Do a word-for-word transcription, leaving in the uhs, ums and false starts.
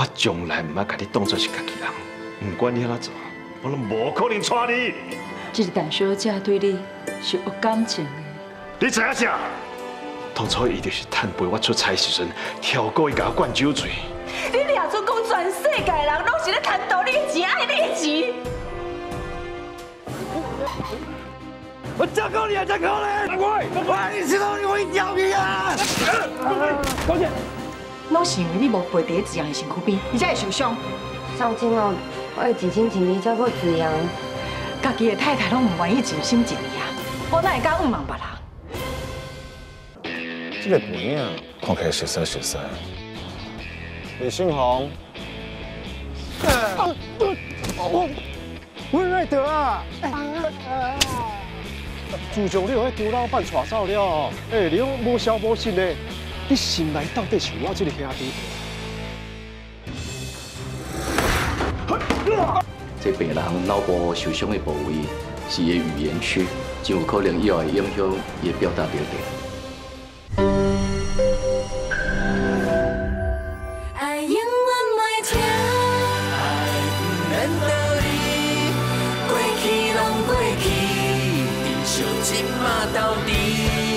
我从来唔捌甲你当作是家己人，唔管你安怎做，我拢无可能娶你。 这个陈小姐对你是有感情的。 你知影啥？当初伊就是趁陪我出差时阵，跳过伊甲我灌酒醉。 你掠出讲全世界人拢是咧贪图你的钱，爱你的钱。 我真可怜，真可怜！喂喂，你知道你会掉你啊！高姐， 拢是因为你无陪在子阳的身躯边，你才会受伤。 上天哦，我会尽心尽力照顾子阳。 家己的太太拢唔愿意尽心尽力啊，我哪会敢唔望别人？ 这个背影看起来熟悉熟悉。李信宏， 我我瑞德啊！自从你和张老板娶走了，哎，你拢无消无息的，你心内到底是我这个兄弟？ 这病人脑部受伤的部位是伊的语言区，真有可能以后会影响伊的表达能力。 爱永远袂停，爱不免道理，过去拢过去，珍惜即马到底。